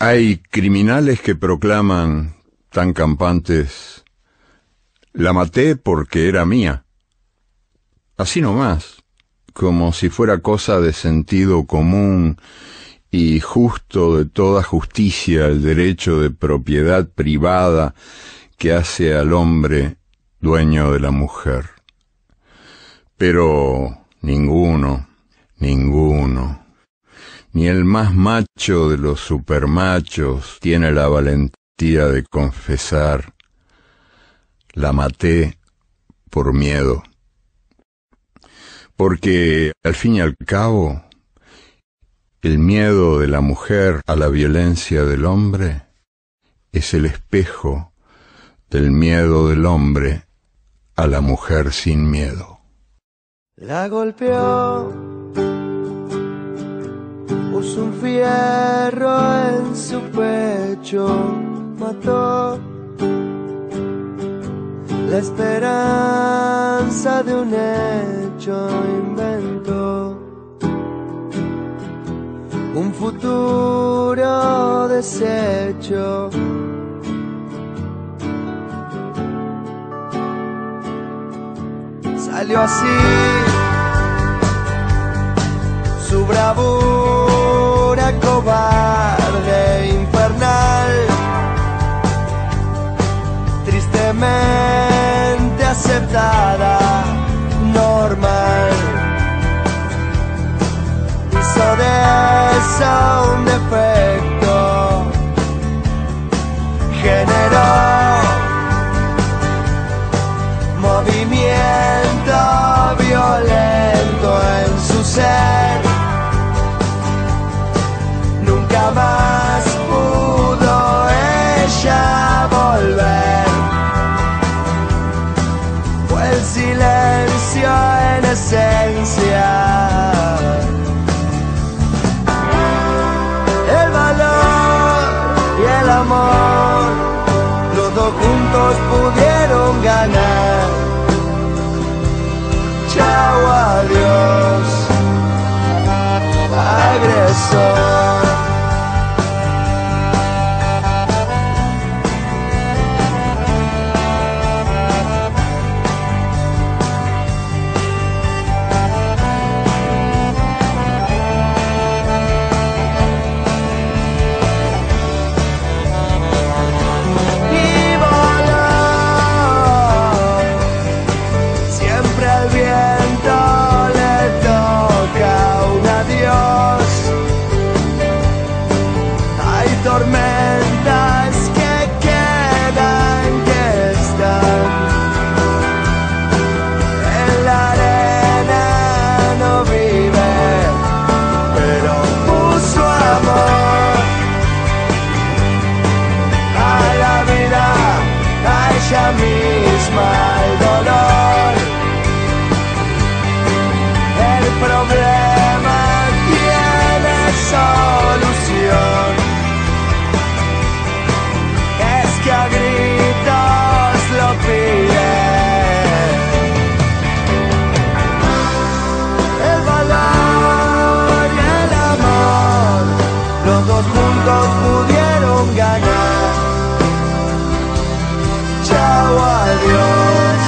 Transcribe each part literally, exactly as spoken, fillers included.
Hay criminales que proclaman, tan campantes, la maté porque era mía. Así nomás, como si fuera cosa de sentido común y justo de toda justicia el derecho de propiedad privada que hace al hombre dueño de la mujer. Pero ninguno, ninguno, ni el más macho de los supermachos tiene la valentía de confesar: la maté por miedo. Porque, al fin y al cabo, el miedo de la mujer a la violencia del hombre es el espejo del miedo del hombre a la mujer sin miedo. La golpeó, puso un fierro en su pecho, mató la esperanza de un hecho, inventó un futuro deshecho. Salió así su bravura cobarde, infernal, tristemente aceptada, normal. Hizo de eso un defecto, generó movimiento violento en su ser. Nunca más pudo ella volver. Fue el silencio en esencia, el valor y el amor, los dos juntos pudieron ganar. Chao, adiós, agresor. Tormentas que quedan, que están en la arena, no vive, pero puso amor a la vida, a ella misma, el dolor. El problema tiene solución, que a gritos lo pide. El valor y el amor, los dos juntos pudieron ganar. Chao, adiós,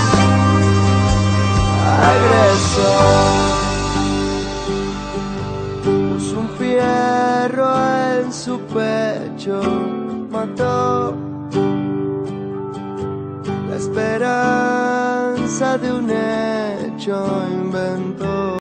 agresor. Puso un fierro en su pecho, mató la esperanza de un hecho, inventó.